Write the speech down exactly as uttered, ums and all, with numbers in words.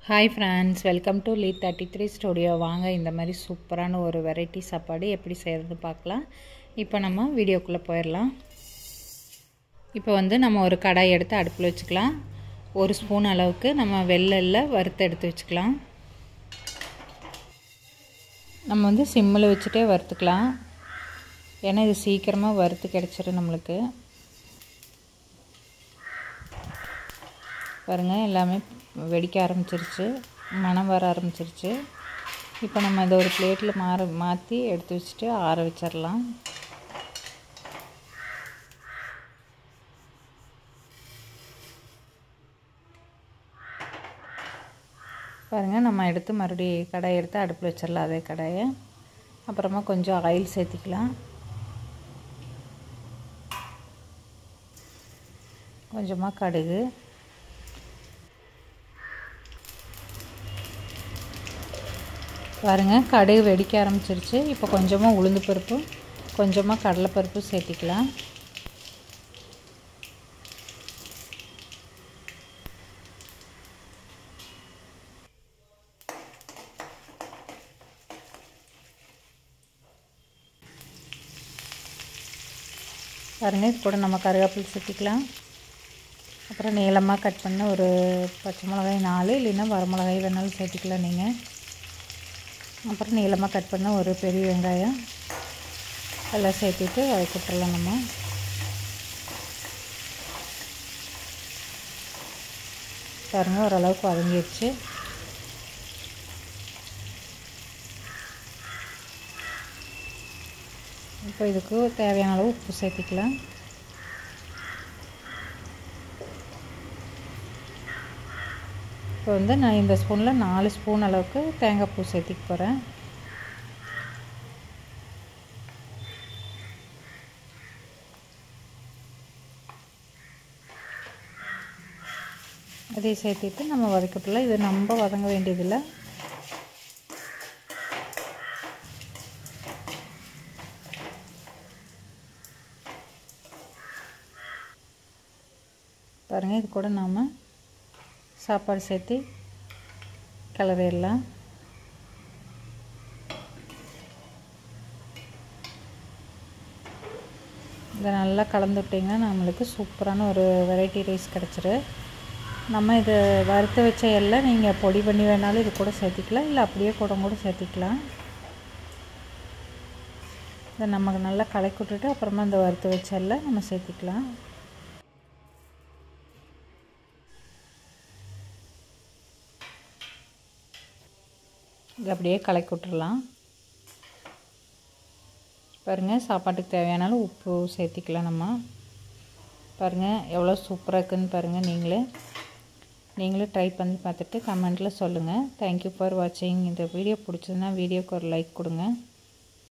Hi friends, welcome to Lee thirty three studio. வாங்க இந்த மாதிரி சூப்பரான ஒரு வெரைட்டி சாப்பாடு எப்படி செய்கிறது பார்க்கலாம். இப்போ நம்ம வீடியோக்குள்ளே போயிடலாம். இப்போ வந்து நம்ம ஒரு கடாய் எடுத்து அடுப்பில் வச்சுக்கலாம். ஒரு ஸ்பூன் அளவுக்கு நம்ம வெள்ளை வறுத்து எடுத்து வச்சுக்கலாம். நம்ம வந்து சிம்மில் வச்சுட்டே வறுத்துக்கலாம், ஏன்னா இது சீக்கிரமாக வறுத்து கிடச்சிடும் நம்மளுக்கு. பாருங்கள், எல்லாமே வெடிக்க ஆரம்பிச்சிருச்சு, மணம் வர ஆரம்பிச்சிருச்சு. இப்போ நம்ம இதை ஒரு பிளேட்டில் மாற மாற்றி எடுத்து வச்சுட்டு ஆற வச்சிடலாம். பாருங்கள், நம்ம எடுத்து மறுபடியும் கடாயை எடுத்து அடுப்பில் வச்சிடலாம். அதே கடாயை அப்புறமா கொஞ்சம் ஆயில் சேர்த்திக்கலாம். கொஞ்சமாக கடுகு, பாருங்கள் கடுகு வெடிக்க ஆரம்பிச்சிருச்சு. இப்போ கொஞ்சமாக உளுந்து பருப்பு, கொஞ்சமாக கடலைப்பருப்பு சேர்த்திக்கலாம். பாருங்கள், இது கூட நம்ம கருவேப்பிலை சேர்த்திக்கலாம். அப்புறம் நீளமாக கட் பண்ண ஒரு பச்சை மிளகாய் நாலு, இல்லைன்னா வரமிளகாய் வேணாலும் சேர்த்திக்கலாம் நீங்கள். அப்புறம் நீளமாக கட் பண்ண ஒரு பெரிய வெங்காயம் எல்லாம் சேர்த்துட்டு வதக்கிட்டுலாம். நம்ம பாருங்கள் ஓரளவுக்கு வதங்கிடுச்சு. இப்போ இதுக்கு தேவையான அளவு உப்பு சேர்த்திக்கலாம். இப்போ வந்து நான் இந்த ஸ்பூனில் நாலு ஸ்பூன் அளவுக்கு தேங்காய் பூ சேர்த்திக்க போகிறேன். அதை சேர்த்திட்டு நம்ம வதக்கிட்டுலாம். இது ரொம்ப வதங்க வேண்டியதில்லை. பாருங்கள், இது கூட நாம் சாப்பாடு சேர்த்து கிளறிடலாம். இதை நல்லா கலந்து விட்டிங்கன்னா நம்மளுக்கு சூப்பரான ஒரு வெரைட்டி ரைஸ் கிடச்சிரு. நம்ம இது வறுத்து வச்ச எல்லாம் நீங்கள் பொடி பண்ணி வேணாலும் இது கூட சேர்த்திக்கலாம், இல்லை அப்படியே கூட கூட சேர்த்திக்கலாம். இதை நமக்கு நல்லா கலக்கி விட்டுட்டு அப்புறமா இந்த வறுத்து வச்ச எல்லாம் நம்ம சேர்த்திக்கலாம். இது அப்படியே கலக்கி விட்டுடலாம். பாருங்கள், சாப்பாட்டுக்கு தேவையான உப்பு சேர்த்திக்கலாம். நம்ம பாருங்கள் எவ்வளோ சூப்பராக இருக்குதுன்னு பாருங்கள். நீங்களே நீங்களே ட்ரை பண்ணி பார்த்துட்டு கமெண்ட்டில் சொல்லுங்கள். தேங்க்யூ ஃபார் வாட்சிங். இந்த வீடியோ பிடிச்சதுன்னா வீடியோக்கு ஒரு லைக் கொடுங்க.